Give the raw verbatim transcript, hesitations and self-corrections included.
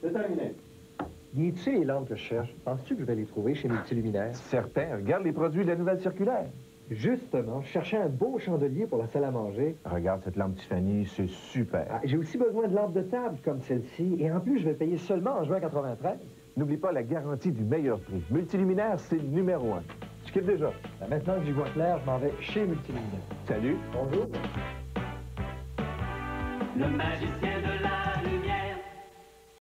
C'est terminé. Guy, tu sais les lampes que je cherche, penses-tu que je vais les trouver chez Multiluminaire? Certain. Regarde les produits de la nouvelle circulaire. Justement, je cherchais un beau chandelier pour la salle à manger. Regarde cette lampe Tiffany, c'est super. Ah, j'ai aussi besoin de lampes de table comme celle-ci. Et en plus, je vais payer seulement en juin quatre-vingt-treize. N'oublie pas la garantie du meilleur prix. Multiluminaire, c'est le numéro un. Tu quittes déjà. Ben, maintenant que j'y vois clair, je m'en vais chez Multiluminaire. Salut. Bonjour. Le magicien de la